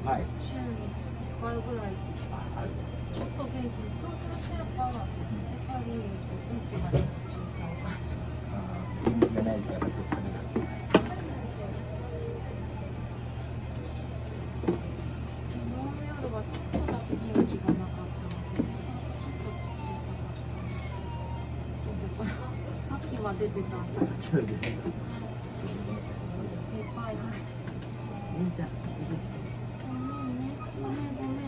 はい。 週に1回ぐらい。 はい。 ちょっと元気。そうするとやっぱりうんちが小さい感じ。 元気がないからちょっと食べがしない。 昨日の夜はちょっとだけ元気がなかったので、そうするとちょっと小さかった。さっきまで出てたんですけど。先輩、はい。 りんちゃん。 ごめんね。ごめんごめん。ごめんよ。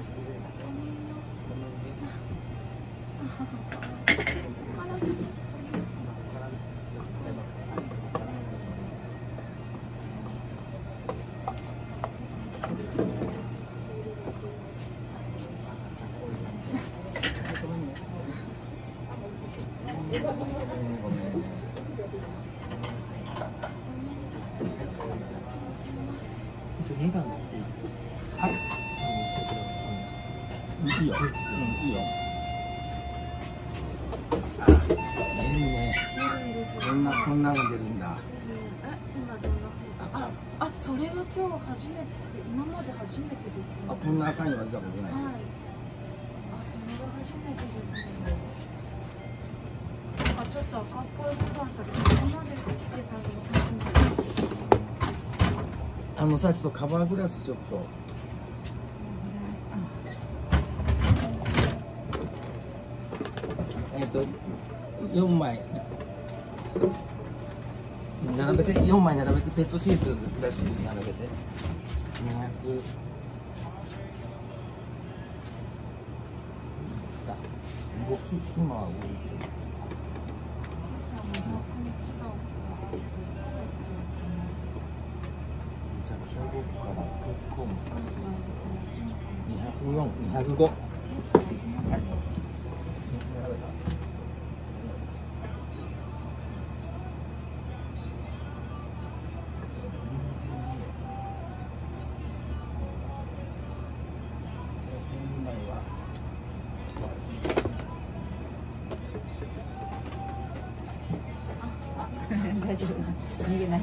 はい。いいよ。いいよ。出るね。 出るんですよ。 こんなの出るんだ。 今どんな風。それが今日初めて、今まで初めてですよね。 こんな赤いのは出たことない。 はい。それが初めてですね。ちょっと赤っぽい部分あったけど、ここまで来てたのが初めて。 さ、ちょっとカバーグラスちょっと。4枚並べて、4枚並べて、ペットシーツ出し並べて200動き、今は動いてる。めちゃくちゃ動くから結構難しいです。204、205。はい。 大丈夫。逃げない。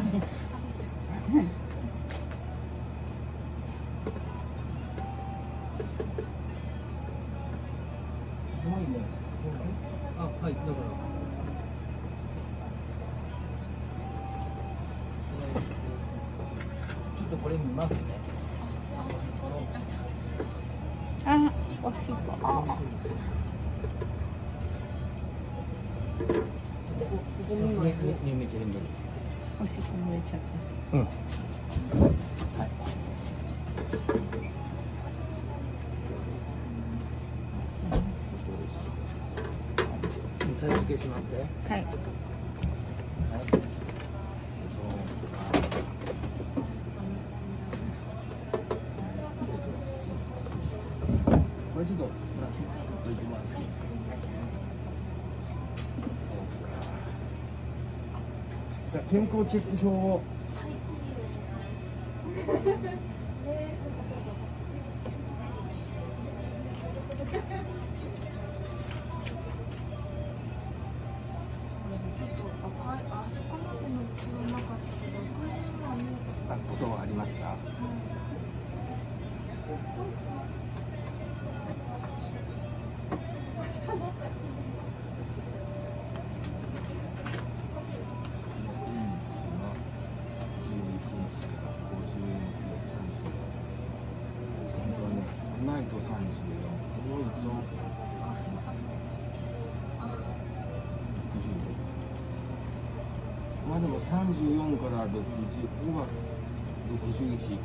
はい、だから。ちょっとこれ見ますね。 おしっこ。 ここに見えちゃう。 おしっこ漏れちゃった。 うん。はい。体付けしまって。 はい。 これちょっとといてもらっていいですか。健康チェック表を。 そこまでの血はなかったけど、赤いのは見えたことはありました。ないと34、多いとまあでも34から65は61。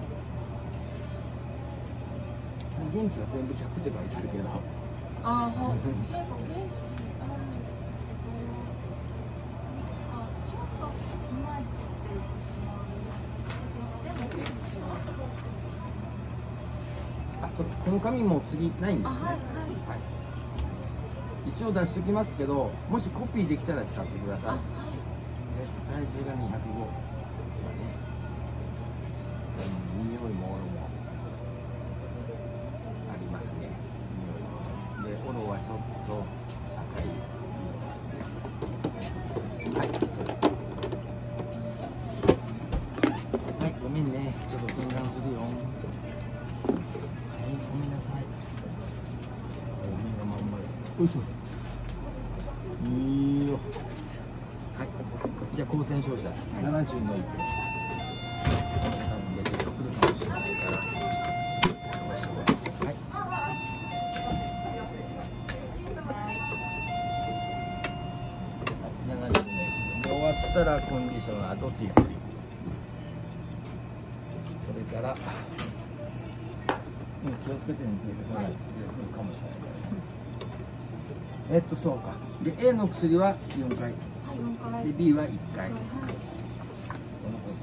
元気は全部100って書いてあるけど。 結構元気あるんですけど、ちょっといまいちっていう時もありますけど、でも元気は。 この紙も次ないんですね。 はい。 一応出しときますけど、もしコピーできたら使ってください。 はい。 体重が205。匂いもオロもありますね。匂いもで、オロはちょっと赤い。はい。はい、ごめんね。ちょっと分断するよ。 よいしょ。いいよ。はい。じゃあ高専勝者70の1分。多分出てくるかもしれないから。はい。70の1分で終わったらコンディショナーとティーフリー。それから、気をつけてね。出てくるかもしれないから。そうか。で、A の薬は4回。 4回で、B は1回。 はい。 この子って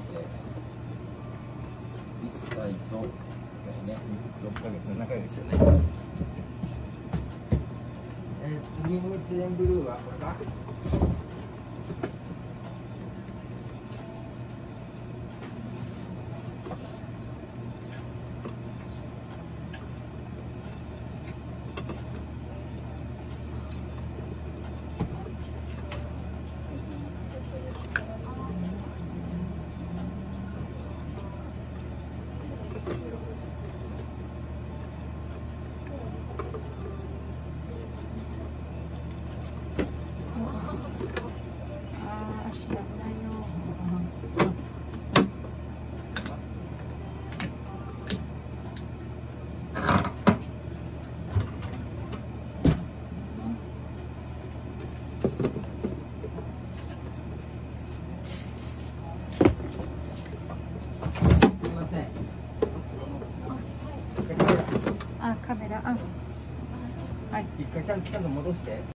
、1歳と、ね、6ヶ月、7ヶ月ですよね。グリーンメッツエンブルーはこれか。 あ、カメラ、はい。 一回ちゃんと戻して。